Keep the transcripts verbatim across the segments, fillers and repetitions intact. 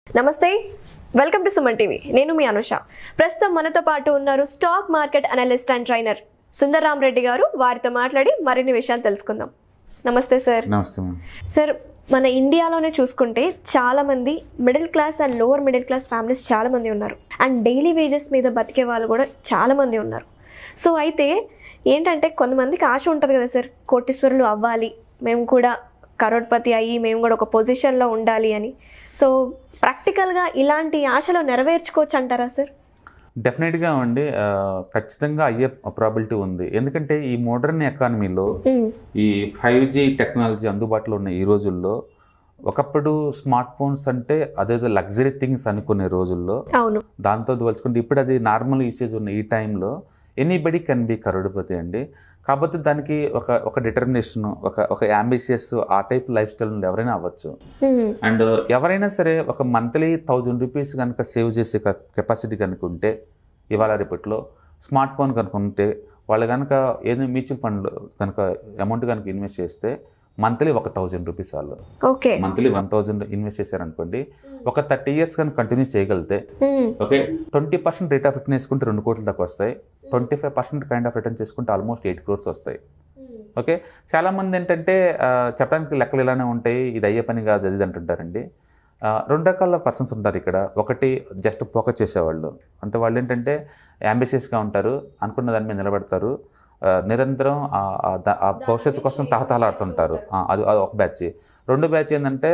నమస్తే, welcome to Suman TV. నేను మీ అనుష. ప్రస్తుతం మనతో పాటు ఉన్నారు stock market analyst and trainer Sundararam Reddy గారు. వారితో మాట్లాడి మరిన్ని విషయాలు తెలుసుకుందాం. నమస్తే సార్. నమస్తే సార్, మన ఇండియాలోనే చూసుకుంటే చాలా మంది middle class and lower middle class families చాలా మంది ఉన్నారు. అండ్ డైలీ వేజెస్ మీద బతికే వాళ్ళు కూడా చాలా మంది ఉన్నారు. సో అయితే ఏంటంటే కొంతమందికి ఆశ ఉంటుంది కదా సార్, కోటీశ్వరులు అవ్వాలి, మేము కూడా కరోడ్పతి అయ్యి మేము కూడా ఒక పొజిషన్లో ఉండాలి అని. సో ప్రాక్టికల్గా ఇలాంటి ఆశలు నెరవేర్చుకోవచ్చు అంటారా సార్? డెఫినెట్గా అండి, ఖచ్చితంగా అయ్యే ప్రాబిలిటీ ఉంది. ఎందుకంటే ఈ మోడర్న్ ఎకానమీలో ఈ ఫైవ్ జీ టెక్నాలజీ అందుబాటులో ఉన్న ఈ రోజుల్లో, ఒకప్పుడు స్మార్ట్ ఫోన్స్ అంటే అదేదో లగ్జరీ థింగ్స్ అనుకునే రోజుల్లో, అవును, దాంతో పోల్చుకుంటే ఇప్పుడు అది నార్మల్ యూసేజ్ ఉన్న ఈ టైంలో ఎనీబడి కెన్ బి కరోడ్పతి అండి. కాకపోతే దానికి ఒక ఒక డిటర్మినేషన్, ఒక ఒక అంబిషియస్ ఆ టైప్ లైఫ్ స్టైల్ నుండి ఎవరైనా అవ్వచ్చు. అండ్ ఎవరైనా సరే ఒక మంత్లీ థౌజండ్ రూపీస్ కనుక సేవ్ చేసే కెపాసిటీ కనుక ఉంటే, ఇవాళ రేపట్లో స్మార్ట్ ఫోన్ కనుక ఉంటే, వాళ్ళు కనుక ఏదైనా మ్యూచువల్ ఫండ్ కనుక అమౌంట్ కనుక ఇన్వెస్ట్ చేస్తే మంత్లీ ఒక థౌజండ్ రూపీస్ వాళ్ళు okay monthly one thousand invest చేశారనుకోండి, ఒక థర్టీ ఇయర్స్ కనుక కంటిన్యూ చేయగలిగితే okay twenty percent rate of return వేసుకుంటే రెండు కోట్ల దాకా వస్తాయి. Twenty five percent kind of return చేసుకుంటే ఆల్మోస్ట్ ఎయిట్ క్రోర్స్ వస్తాయి. ఓకే, చాలామంది ఏంటంటే చెప్పడానికి లెక్కలు ఇలానే ఉంటాయి, ఇది అయ్యే పని కాదు అది అంటుంటారండి. రెండు రకాల పర్సన్స్ ఉంటారు ఇక్కడ. ఒకటి జస్ట్ ఫోకస్ చేసేవాళ్ళు, అంటే వాళ్ళు ఏంటంటే అంబిషియస్గా ఉంటారు, అనుకున్న దాని మీద నిలబడతారు, నిరంతరం ఆ భవిష్యత్తు కోసం తహతహలాడుతుంటారు. అది అది ఒక బ్యాచ్. రెండు బ్యాచ్ ఏంటంటే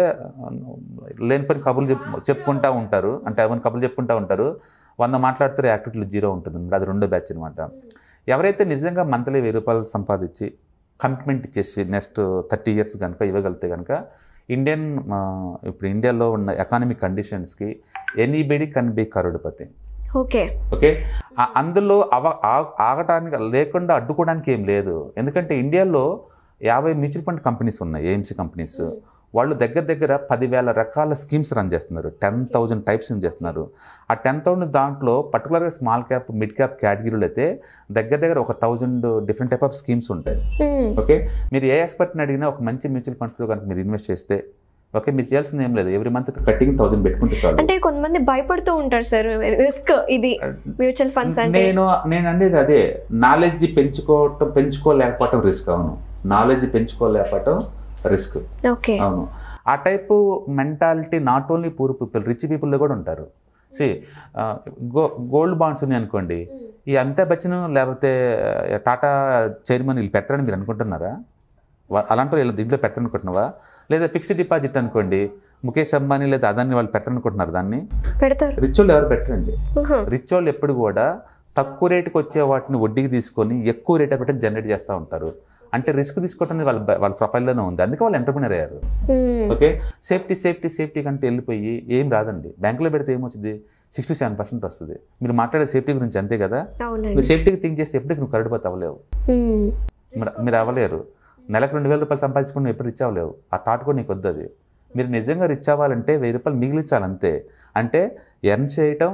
లేని పని కబుర్లు చెప్ చెప్పుకుంటూ ఉంటారు, అంటే అవన్నీ కబుర్లు చెప్పుకుంటూ ఉంటారు, వంద మాట్లాడితే యాక్టివిటీలు జీరో ఉంటుంది. అది రెండో బ్యాచ్ అనమాట. ఎవరైతే నిజంగా మంత్లీ వెయ్యి రూపాయలు సంపాదించి కమిట్మెంట్ ఇచ్చేసి నెక్స్ట్ థర్టీ ఇయర్స్ కనుక ఇవ్వగలిగితే కనుక, ఇండియన్ ఇప్పుడు ఇండియాలో ఉన్న ఎకానమిక్ కండిషన్స్కి anybody can be crorepati. Okay okay అందులో అవ ఆగటానికి లేకుండా అడ్డుకోవడానికి ఏం లేదు. ఎందుకంటే ఇండియాలో యాభై మ్యూచువల్ ఫండ్ కంపెనీస్ ఉన్నాయి, ఏఎంసీ కంపెనీస్. వాళ్ళు దగ్గర దగ్గర పదివేల రకాల స్కీమ్స్ రన్ చేస్తున్నారు, టెన్ థౌజండ్ టైప్స్ రన్ చేస్తున్నారు. ఆ టెన్ థౌజండ్ దాంట్లో పర్టికులర్గా స్మాల్ క్యాప్ మిడ్ క్యాప్ కేటగిరీలు అయితే దగ్గర దగ్గర ఒక thousand different type of schemes ఉంటాయి. ఓకే, మీరు ఏ ఎక్స్పర్ట్ని అడిగినా ఒక మంచి మ్యూచువల్ ఫండ్స్లో కనుక మీరు ఇన్వెస్ట్ చేస్తే, ఓకే, మీరు చేయాల్సింది ఏం లేదు, ఎవ్రీ మంత్ కట్టింగ్ థౌసండ్ పెట్టుకుంటే చాలు. అంటే కొంతమంది భయపడుతూ ఉంటారు సార్, రిస్క్ ఇది మ్యూచువల్ ఫండ్స్ అంటే. నేను నేను అనేది అదే, నాలెడ్జ్ పెంచుకోవటం పెంచుకోలేకపోవటం రిస్క్. అవును, నాలెడ్జ్ పెంచుకోలేకపోవటం రిస్క్. ఓకే, అవును, ఆ type mentality not only poor people, rich పీపుల్లో కూడా ఉంటారు. సి గో గోల్డ్ బాండ్స్ ఉన్నాయి అనుకోండి, ఈ అమితాబ్ బచ్చన్ లేకపోతే టాటా చైర్మన్ వీళ్ళు పెట్టారని మీరు అనుకుంటున్నారా? అలాంటి వీళ్ళు దీంట్లో పెడతారనుకుంటున్నావా? లేదా ఫిక్స్డ్ డిపాజిట్ అనుకోండి, ముఖేష్ అంబానీ లేదా అదాన్ని వాళ్ళు పెడతారనుకుంటున్నారు, దాన్ని పెడతారు. రిచ్ వాళ్ళు ఎవరు పెట్టరండి. రిచ్ వాళ్ళు ఎప్పుడు కూడా తక్కువ రేటుకి వచ్చే వాటిని వడ్డీకి తీసుకొని ఎక్కువ రేట్ పెట్టి జనరేట్ చేస్తూ ఉంటారు. అంటే రిస్క్ తీసుకోవటం వాళ్ళ వాళ్ళ ప్రొఫైల్లోనే ఉంది, అందుకే వాళ్ళు ఎంటర్ప్రినర్ అయ్యారు. ఓకే, సేఫ్టీ సేఫ్టీ సేఫ్టీ కంటే వెళ్ళిపోయి ఏం రాదండి. బ్యాంకులో పెడితే ఏమొచ్చింది, సిక్స్ టు సెవెన్ పర్సెంట్ వస్తుంది. మీరు మాట్లాడే సేఫ్టీ గురించి అంతే కదా. నువ్వు సేఫ్టీకి థింక్ చేస్తే ఎప్పటికి నువ్వు కరడిపోతే అవ్వలేవు, మీరు అవ్వలేరు. నెలకు రెండు వేల రూపాయలు సంపాదించుకుని ఎప్పుడు రిచ్ అవ్వలేవు. ఆ థాట్ కూడా నీకు వద్దు. అది మీరు నిజంగా రిచ్ అవ్వాలంటే వెయ్యి రూపాయలు మిగిలించాలి అంతే. అంటే ఎర్న్ చేయటం,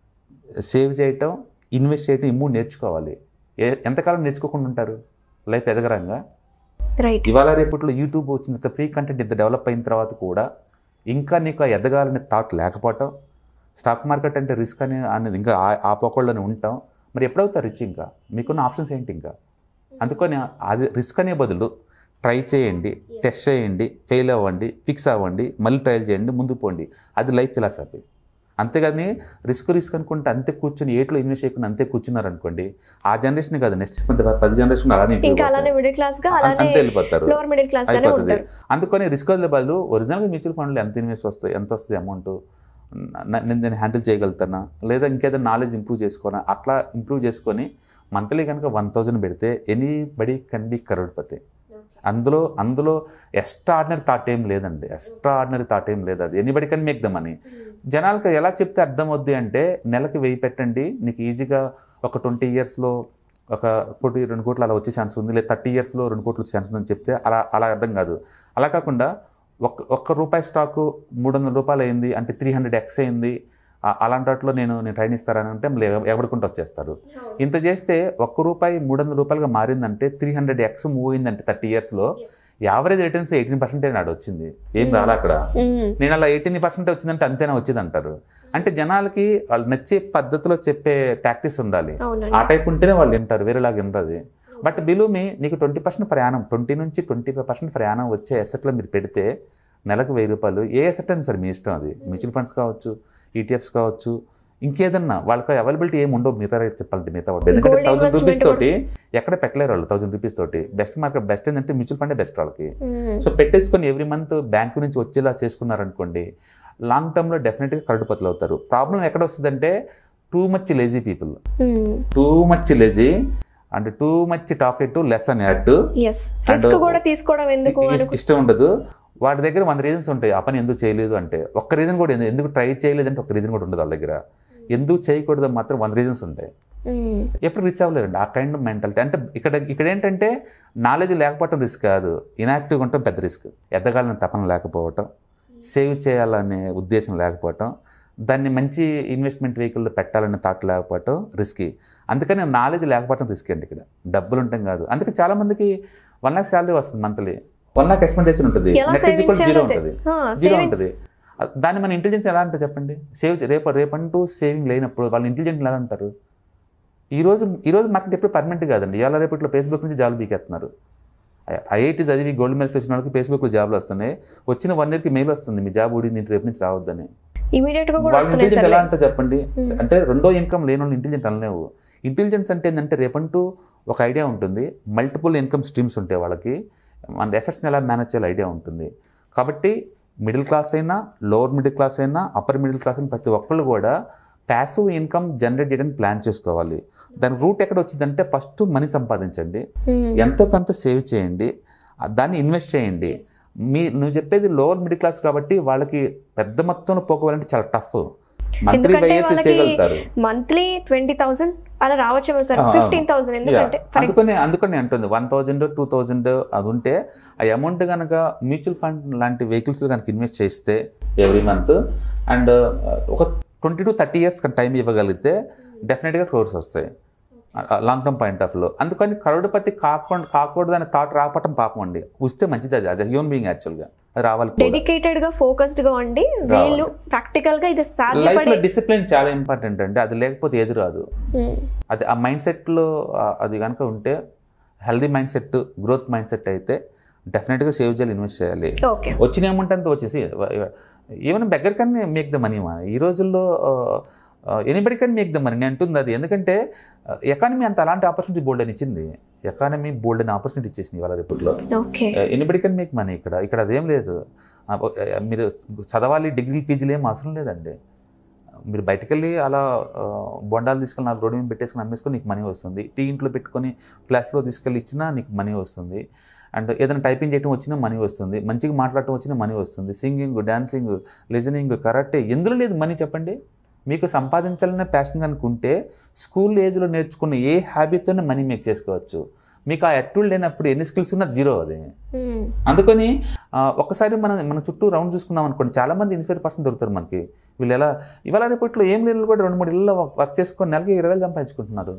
సేవ్ చేయటం, ఇన్వెస్ట్ చేయటం, ఈ మూడు నేర్చుకోవాలి. ఏ ఎంతకాలం నేర్చుకోకుండా ఉంటారు లైఫ్ ఎదగరంగా? రైట్. ఇవాళ రేపట్లో యూట్యూబ్ వచ్చిన తర్వాత, ఫ్రీ కంటెంట్ ఇంత డెవలప్ అయిన తర్వాత కూడా ఇంకా నీకు ఎదగాలనే థాట్ లేకపోవటం, స్టాక్ మార్కెట్ అంటే రిస్క్ అని అనేది ఇంకా ఆ పోకళ్ళని ఉంటాం. మరి ఎప్పుడవుతారు రిచ్? ఇంకా మీకున్న ఆప్షన్స్ ఏంటి? ఇంకా అందుకని అది రిస్క్ అనే బదులు ట్రై చేయండి, టెస్ట్ చేయండి, ఫెయిల్ అవ్వండి, ఫిక్స్ అవ్వండి, మళ్ళీ ట్రయల్ చేయండి, ముందుకు పోండి. అది లైఫ్ ఫిలాసఫీ. అంతేగాని రిస్క్ రిస్క్ అనుకుంటే అంతే కూర్చొని ఏట్లో ఇన్వెస్ట్ చేయకుండా అంతే కూర్చున్నారు అనుకోండి, ఆ జనరేషన్ కాదు, నెక్స్ట్ పది జనరేషన్ అలానే అంతే వెళ్ళిపోతారు, అయిపోతుంది. అందుకని రిస్క్ వదిలే బదులు ఒరిజినల్గా మ్యూచువల్ ఫండ్లో ఎంత ఇన్వెస్ట్ వస్తాయి, ఎంత వస్తుంది అమౌంట్, నేను దాన్ని హ్యాండిల్ చేయగలుగుతానా, లేదా ఇంకేదైనా నాలెడ్జ్ ఇంప్రూవ్ చేసుకోనా, అట్లా ఇంప్రూవ్ చేసుకొని మంత్లీ కనుక వన్ థౌజండ్ పెడితే ఎనీబడి కెన్ బి కరోడ్పతి. అందులో అందులో ఎక్స్ట్రాడినరీ థాట్ ఏం లేదండి, ఎక్స్ట్రాడినరీ థాట్ ఏం లేదు. అది anybody can make the money. జనాలకు ఎలా చెప్తే అర్థం అవుద్ది అంటే, నెలకి వెయ్యి పెట్టండి, నీకు ఈజీగా ఒక ట్వంటీ ఇయర్స్లో ఒక కోటి రెండు కోట్లు అలా వచ్చే ఛాన్స్ ఉంది, లేదా థర్టీ ఇయర్స్లో రెండు కోట్లు వచ్చే ఛాన్స్ ఉందని చెప్తే అలా అలా అర్థం కాదు. అలా కాకుండా ఒక్క ఒక్క రూపాయి స్టాకు మూడు వందల రూపాయలు అయింది అంటే త్రీ హండ్రెడ్ ఎక్స్ అయింది, అలాంటి వాటిలో నేను నేను ట్రైన్ ఇస్తారని అంటే ఎవడుకుంటూ వచ్చేస్తారు. ఇంత చేస్తే ఒక్క రూపాయి మూడు వందల రూపాయలుగా మారిందంటే త్రీ హండ్రెడ్ ఎక్స్ మూవ్ అయిందంటే థర్టీ ఇయర్స్లో యావరేజ్ రిటర్న్స్ ఎయిటీన్ పర్సెంటే నాడు వచ్చింది, ఏం రాలా అక్కడ. నేను అలా ఎయిటీన్ పర్సెంట్ వచ్చిందంటే అంతేనా వచ్చేది అంటారు. అంటే జనాలకి వాళ్ళు నచ్చే పద్ధతిలో చెప్పే ప్రాక్టీస్ ఉండాలి, ఆ టైప్ ఉంటేనే వాళ్ళు వింటారు, వేరేలాగా వినరు. బట్ బిలో మీ నీకు ట్వంటీ పర్సెంట్ ప్రయాణం ట్వంటీ నుంచి ట్వంటీ ఫైవ్ పర్సెంట్ ప్రయాణం వచ్చే అసెట్లో మీరు పెడితే నెలకు వెయ్యి రూపాయలు ఏ అసెట్ అయినా సరే మీ ఇష్టం, అది మ్యూచువల్ ఫండ్స్ కావచ్చు, ఈటీఎఫ్స్ కావచ్చు, ఇంకేదన్నా వాళ్ళకి అవైలబిలిటీ ఏమి ఉండవు మిగతా రేట్ చెప్పాలంటే మిగతా వాళ్ళు. ఎందుకంటే థౌసండ్ రూపీస్ తోటి ఎక్కడ పెట్టలేరు వాళ్ళు, థౌసండ్ రూపీస్ తోటి. బెస్ట్ మార్కెట్ బెస్ట్ ఏంటంటే మ్యూచువల్ ఫండే బెస్ట్ వాళ్ళకి. సో పెట్టేసుకొని ఎవ్రీ మంత్ బ్యాంకు నుంచి వచ్చేలా చేసుకున్నారనుకోండి, లాంగ్ టర్మ్లో డెఫినెట్గా కరడుపతులు అవుతారు. ప్రాబ్లం ఎక్కడ వస్తుందంటే too much lazy people, too much lazy and too much tactless అని యాడ్ ఇష్టం ఉండదు. వాటి దగ్గర వంద రీజన్స్ ఉంటాయి ఆ పని ఎందుకు చేయలేదు అంటే, ఒక్క రీజన్ కూడా ఎందుకు ట్రై చేయలేదు అంటే ఒక్క రీజన్ కూడా ఉండదు వాళ్ళ దగ్గర. ఎందుకు చేయకూడదు మాత్రం వంద రీజన్స్ ఉంటాయి. ఎప్పుడు రీచ్ అవ్వలేరండి ఆ కైండ్ ఆఫ్ మెంటాలిటీ. అంటే ఇక్కడ ఇక్కడ ఏంటంటే నాలెడ్జ్ లేకపోవటం రిస్క్ కాదు, ఇన్యాక్టివ్గా ఉండటం పెద్ద రిస్క్. ఎదగాలని తపన లేకపోవటం, సేవ్ చేయాలనే ఉద్దేశం లేకపోవటం, దాన్ని మంచి ఇన్వెస్ట్మెంట్ వెహికల్లో పెట్టాలనే థాట్ లేకపోవటం రిస్కీ. అందుకని నాలెడ్జ్ లేకపోవటం రిస్క్ అండి. ఇక్కడ డబ్బులు ఉంటాం కాదు. అందుకే చాలామందికి వన్ లాక్ శాలరీ వస్తుంది మంత్లీ, వన్ లాక్ ఎక్స్పెండిచర్ ఉంటుంది, నెట్ ఈక్వల్ జీరో ఉంటుంది, జీరో ఉంటుంది. దాన్ని మన ఇంటెలిజెన్స్ ఎలా అంటే చెప్పండి, సేవ్ రేపు రేపంటూ సేవింగ్ లేనప్పుడు వాళ్ళు ఇంటెలిజెంట్ ఎలా అంటారు. ఈరోజు ఈరోజు మార్కెట్ ఎప్పుడు పర్మనెంట్ కాదండి. ఇవాళ రేపట్లో ఫేస్బుక్ నుంచి జాబ్ బీకేస్తున్నారు. ఐఐటీ చదివి గోల్డ్ మెడల్ వచ్చిన వాళ్ళకి ఫేస్బుక్లో జాబ్లు వస్తున్నాయి. వచ్చిన వన్ ఇయర్కి మెయిల్ వస్తుంది, మీ జాబ్ ఊడింది రేపు నుంచి రావద్దని. వాళ్ళ ఇంటెలిజెంట్ ఎలా అంటే చెప్పండి. అంటే రెండో ఇన్కమ్ లేని వాళ్ళు ఇంటెలిజెంట్ అనలేవు. ఇంటెలిజెన్స్ అంటే ఏంటంటే రేపంటూ ఒక ఐడియా ఉంటుంది, మల్టిపుల్ ఇన్కమ్ స్ట్రీమ్స్ ఉంటాయి వాళ్ళకి, మన అసెట్స్ని ఎలా మేనేజ్ చేయాలి ఐడియా ఉంటుంది. కాబట్టి మిడిల్ క్లాస్ అయినా, లోవర్ మిడిల్ క్లాస్ అయినా, అప్పర్ మిడిల్ క్లాస్ అయినా ప్రతి ఒక్కళ్ళు కూడా ప్యాసివ్ ఇన్కమ్ జనరేట్ చేయడానికి ప్లాన్ చేసుకోవాలి. దాని రూట్ ఎక్కడ వచ్చిందంటే ఫస్ట్ మనీ సంపాదించండి, ఎంతో కొంత సేవ్ చేయండి, దాన్ని ఇన్వెస్ట్ చేయండి. మీ నువ్వు చెప్పేది లోవర్ మిడిల్ క్లాస్ కాబట్టి వాళ్ళకి పెద్ద మొత్తంలో పోకోవాలంటే చాలా టఫ్. మంత్లీ చేయగలుగుతారు, మంత్లీ ట్వంటీ థౌసండ్ అలా రావచ్చు సార్, ఫిఫ్టీన్ థౌసండ్. ఎందుకంటే అందుకని అందుకని అంటుంది వన్ థౌజండ్ టూ థౌజండ్ అది ఉంటే ఆ అమౌంట్ కనుక మ్యూచువల్ ఫండ్ లాంటి వెహికల్స్ కనుక ఇన్వెస్ట్ చేస్తే ఎవ్రీ మంత్ అండ్ ఒక twenty to thirty years time ఇవ్వగలిగితే డెఫినెట్గా క్రోర్స్ వస్తాయి లాంగ్ టర్మ్ పాయింట్ ఆఫ్ లో. అందుకని కరోడుపతి కాకుండా కాకూడదు అనే థాట్ రాపటం పాపం అండి. వస్తే మంచిది, అది అది హ్యూమన్ బీయింగ్ యాక్చువల్గా అది రావాలి. డెడికేటెడ్ గా ఫోకస్డ్ గా ఉండి వీళ్ళు ప్రాక్టికల్ గా ఇది లైఫ్ లో డిసిప్లిన్ చాలా ఇంపార్టెంట్ అండి. అది లేకపోతే ఏది రాదు. అది ఆ మైండ్ సెట్ లో అది కనుక ఉంటే, healthy mindset, growth mindset అయితే డెఫినెట్గా సేవ్ చేయాలి, ఇన్వెస్ట్ చేయాలి. వచ్చిన అమౌంట్ అంతా వచ్చేసి ఈవెన్ బెగ్గర్ కన్నా మేక్ ద మనీ. ఈ రోజుల్లో anybody can make the money నేను అంటుంది అది. ఎందుకంటే ఎకానమీ అంత అలాంటి ఆపర్చునిటీ బోల్డ్ అని ఇచ్చింది. ఎకానమీ బోల్డ్ అని ఆపర్చునిటీ ఇచ్చేసింది ఇవాళ రేపట్లో. Anybody can make money. ఇక్కడ ఇక్కడ అదేం లేదు. మీరు చదవాలి, డిగ్రీ పీజీలు ఏం అవసరం లేదండి. మీరు బయటకు వెళ్ళి అలా బొండాలు తీసుకెళ్ళి నాకు రోడ్డు మీద పెట్టేసుకుని అమ్మేసుకొని నీకు మనీ వస్తుంది. టీ ఇంట్లో పెట్టుకొని ఫ్లాష్లో తీసుకెళ్ళి ఇచ్చినా నీకు మనీ వస్తుంది. అండ్ ఏదైనా టైపింగ్ చేయడం వచ్చినా మనీ వస్తుంది, మంచిగా మాట్లాడటం వచ్చినా మనీ వస్తుంది. సింగింగ్, డాన్సింగ్, లిజనింగ్, కరాటే, ఎందులో లేదు మనీ చెప్పండి. మీకు సంపాదించాలనే ప్యాషన్ అనుకుంటే స్కూల్ ఏజ్లో నేర్చుకున్న ఏ హ్యాబిట్తోనే మనీ మేక్ చేసుకోవచ్చు. మీకు ఆ యాక్టివ్ లేనప్పుడు ఎన్ని స్కిల్స్ ఉన్నా జీరో అది. అందుకని ఒక్కసారి మనం మన చుట్టూ రౌండ్ చూసుకున్నాం అనుకోండి, చాలా మంది ఇన్స్పైర్ పర్సన్ దొరుకుతారు మనకి. వీళ్ళు ఎలా ఇవాళ రేపట్లో ఏం లేని కూడా రెండు మూడు ఇళ్ళలో వర్క్ చేసుకొని నెలకి ఇరవై వేలు సంపాదించుకుంటున్నారు.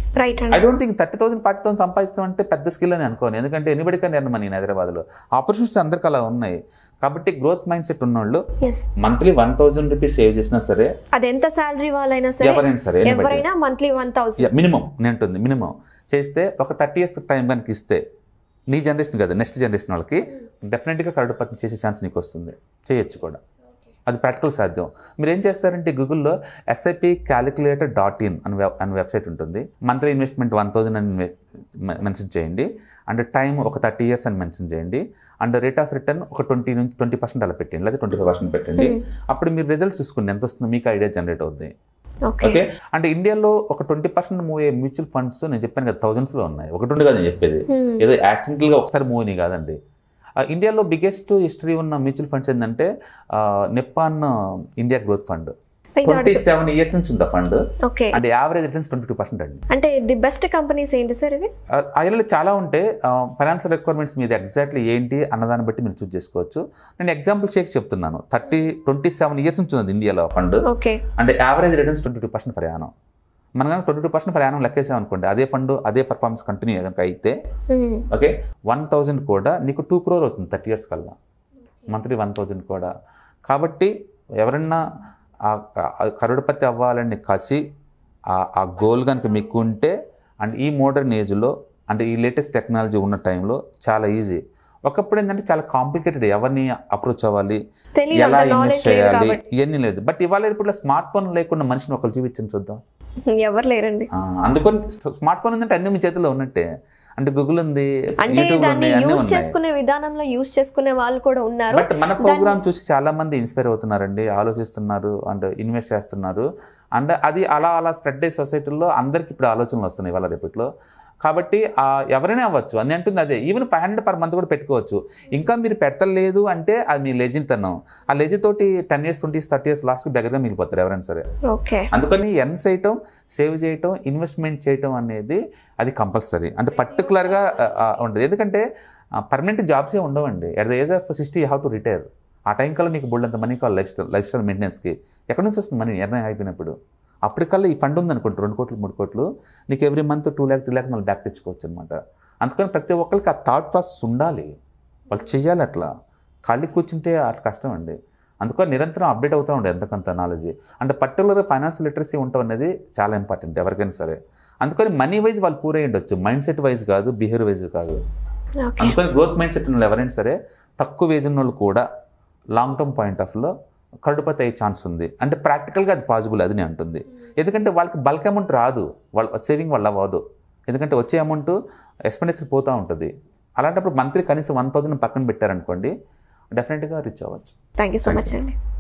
I don't think thirty thousand forty thousand సంపాదిస్తాం అంటే పెద్ద స్కిల్ అని అనుకోని. ఎందుకంటే ఎనిబడి కానీ ఎర్న్ మనీ హైదరాబాద్లో ఆపర్చునిటీస్ అందరికీ అలా ఉన్నాయి. కాబట్టి గ్రోత్ మైండ్ సెట్ ఉన్నోళ్ళు monthly one thousand rupees save చేసినా సరే, అది ఎంత సాలరీ వాళ్ళైనా సరే, ఎవరైనా సరే, ఎవరైనా మంత్లీ వన్ థౌసండ్ మినిమం నేను ఉంటుంది మినిమం చేస్తే ఒక థర్టీ ఇయర్స్ టైం కనుక ఇస్తే నీ జనరేషన్ కదా నెక్స్ట్ జనరేషన్ వాళ్ళకి డెఫినెట్గా కరోడుపతి చేసే ఛాన్స్ నీకు వస్తుంది. చేయొచ్చు కూడా, అది ప్రాక్టికల్ సాధ్యం. మీరు ఏం చేస్తారంటే గూగుల్లో ఎస్ఐపి క్యాలిక్యులేటర్ డాట్ ఇన్ అని వెబ్ అని వెబ్సైట్ ఉంటుంది. మంత్లీ ఇన్వెస్ట్మెంట్ వన్ థౌసండ్ అని మెన్షన్ చేయండి. అండ్ టైం ఒక థర్టీ ఇయర్స్ అని మెన్షన్ చేయండి. అండ్ రేట్ ఆఫ్ రిటర్న్ ఒక ట్వంటీ నుంచి ట్వంటీ పర్సెంట్ అలా పెట్టండి, లేదా ట్వంటీ ఫైవ్ పర్సెంట్ పెట్టండి. అప్పుడు మీరు రిజల్ట్ చూసుకోండి ఎంత వస్తుందో, మీకు ఐడియా జనరేట్ అవుతుంది. ఓకే, అంటే ఇండియాలో ఒక ట్వంటీ పర్సెంట్ మూవ్ అయ్యే మ్యూచువల్ ఫండ్స్ నేను చెప్పాను కదా థౌజండ్స్ లో ఉన్నాయి. ఒకటి ఉండి కదా నేను చెప్పేది, ఏదో యాక్సిడెంటల్ గా ఒకసారి మూవ్ అని కాదండి. ఇండియాలో బిగ్గెస్ట్ హిస్టరీ ఉన్న మ్యూచువల్ ఫండ్స్ ఏంటంటే Nippon India growth fund. Twenty seven years నుంచి ఉంది ఫండ్. అంటే average returns twenty two percent అండి. అంటే ది బెస్ట్ కంపెనీస్ ఏంటి సార్ ఇవి? అందులో చాలా ఉంటాయి. ఫైనాన్షియల్ రిక్వైర్మెంట్స్ మీద ఎగ్జాక్ట్లీ ఏంటి అన్నదాన్ని బట్టి మీరు చూస్ చేసుకోవచ్చు. నేను ఎగ్జాంపుల్ షేక్ చెప్తున్నాను. థర్టీ ట్వంటీ సెవెన్ ఇయర్స్ నుంచి ఉంది ఇండియాలో ఫండ్. అంటే average returns twenty two percent ప్రయాణం. మనం కనుక twenty two percent for annum లెక్కేసాం అనుకోండి, అదే ఫండ్ అదే పర్ఫార్మెన్స్ కంటిన్యూ కనుక అయితే ఓకే వన్ థౌజండ్ కూడా నీకు టూ క్రోర్ అవుతుంది థర్టీ ఇయర్స్ కల్లా, మంత్లీ వన్ థౌజండ్ కూడా. కాబట్టి ఎవరన్నా కరోడ్పతి అవ్వాలని కసి ఆ గోల్ కనుక మీకు ఉంటే అండ్ ఈ మోడర్న్ ఏజ్లో అంటే ఈ లేటెస్ట్ టెక్నాలజీ ఉన్న టైంలో చాలా ఈజీ. ఒకప్పుడు ఏంటంటే చాలా కాంప్లికేటెడ్, ఎవరిని అప్రోచ్ అవ్వాలి, ఎలా ఇన్వెస్ట్ చేయాలి, ఇవన్నీ లేదు. బట్ ఇవాళ ఇప్పుడు స్మార్ట్ ఫోన్ లేకుండా మనిషిని ఒకరు చూపించండి చూద్దాం, ఎవరు లేరండి. అందుకని స్మార్ట్ ఫోన్ ఉందంటే అన్ని మీ చేతిలో ఉన్నట్టే. అంటే గూగుల్ ఉంది, అంటే దాన్ని యూజ్ చేసుకునే విధానంలో యూజ్ చేసుకునే వాళ్ళు కూడా ఉన్నారు. బట్ మన ప్రోగ్రామ్ చూసి చాలా మంది ఇన్స్పైర్ అవుతున్నారండి, ఆలోచిస్తున్నారు అండ్ ఇన్వెస్ట్ చేస్తున్నారు. అండ్ అది అలా అలా స్ప్రెడ్ అయ్యే సొసైటీలో అందరికి ఇప్పుడు ఆలోచనలు వస్తున్నాయి ఇవాళ రేపట్లో. కాబట్టి ఎవరైనా అవ్వచ్చు అని అంటుంది అదే. Even five hundred per month కూడా పెట్టుకోవచ్చు. ఇంకా మీరు పెడతలేదు అంటే అది మీ లెజిన్తనం. ఆ లెజి తోటి ten years twenty years thirty years last దగ్గరగా మిగిలిపోతారు ఎవరైనా సరే. అందుకని ఎర్న్ చేయటం, సేవ్ చేయటం, ఇన్వెస్ట్మెంట్ చేయటం అనేది అది కంపల్సరీ. అంటే పర్టికులర్గా ఉండదు, ఎందుకంటే పర్మనెంట్ జాబ్సే ఉండవండి. At the age of sixty you have to retire. ఆ టైం కల్లా నీకు బోల్డ్ అంత మనీ కావాలి లైఫ్ స్టైల్ లైఫ్ స్టైల్ మెయింటెనెన్స్కి. ఎక్కడి నుంచి వస్తుంది మనీ ఎర్న్ అయిపోయినప్పుడు? అప్పటికల్లా ఈ ఫండ్ ఉందనుకోండి రెండు కోట్లు మూడు కోట్లు, నీకు every month two lakh three lakh మళ్ళీ బ్యాక్ తెచ్చుకోవచ్చు అనమాట. అందుకని ప్రతి ఒక్కరికి ఆ థాట్ ప్రాసెస్ ఉండాలి, వాళ్ళు చేయాలి. అట్లా ఖాళీ కూర్చుంటే అట్లా కష్టం అండి. అందుకని నిరంతరం అప్డేట్ అవుతూ ఉండే ఎంతకంత నాలెడ్జ్. అంటే పర్టికులర్గా ఫైనాన్షియల్ లిటరసీ ఉండటం అనేది చాలా ఇంపార్టెంట్ ఎవరికైనా సరే. అందుకని మనీ వైజ్ వాళ్ళు పూరై ఉండొచ్చు, మైండ్ సెట్ వైజ్ కాదు, బిహేవియర్ వైజ్ కాదు. అందుకని గ్రోత్ మైండ్ సెట్ ఉన్న వాళ్ళు ఎవరైనా సరే తక్కువ ఏజ్ ఉన్న వాళ్ళు కూడా లాంగ్ టర్మ్ పాయింట్ ఆఫ్ లో కడుపతి అయ్యే ఛాన్స్ ఉంది. అంటే ప్రాక్టికల్గా అది పాసిబుల్ అది నేను అంటుంది. ఎందుకంటే వాళ్ళకి బల్క్ అమౌంట్ రాదు, వాళ్ళ సేవింగ్ వల్ల అవ్వదు. ఎందుకంటే వచ్చే అమౌంట్ ఎక్స్పెండిచర్ పోతూ ఉంటుంది. అలాంటప్పుడు మంత్లీ కనీసం వన్ థౌసండ్ పక్కన పెట్టారనుకోండి, డెఫినెట్గా రీచ్ అవ్వచ్చు. థ్యాంక్ యూ సో మచ్ అండి.